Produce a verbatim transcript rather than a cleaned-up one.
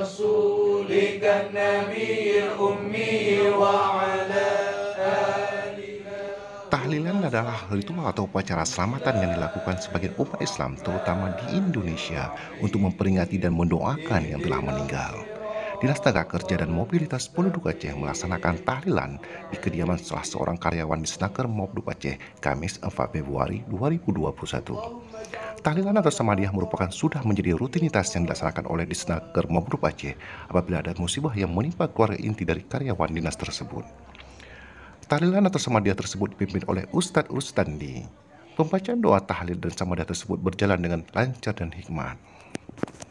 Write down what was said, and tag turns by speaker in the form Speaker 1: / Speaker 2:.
Speaker 1: رسولك النبي الأمي وعلى
Speaker 2: Tahlilan adalah ritual atau upacara selamatan yang dilakukan sebagian umat Islam, terutama di Indonesia, untuk memperingati dan mendoakan yang telah meninggal. Dinas Tenaga Kerja dan Mobilitas Penduduk Aceh melaksanakan tahlilan di kediaman salah seorang karyawan di Snaker Mobduk Aceh, Kamis empat Februari dua ribu dua puluh satu. Tahlilan atau Samadiyah merupakan sudah menjadi rutinitas yang dilaksanakan oleh Disnaker Mobduk Aceh apabila ada musibah yang menimpa keluarga inti dari karyawan dinas tersebut. Tahlilan atau Samadiyah tersebut dipimpin oleh Ustadz Rustandi. Pembacaan doa tahlil dan Samadiyah tersebut berjalan dengan lancar dan hikmat.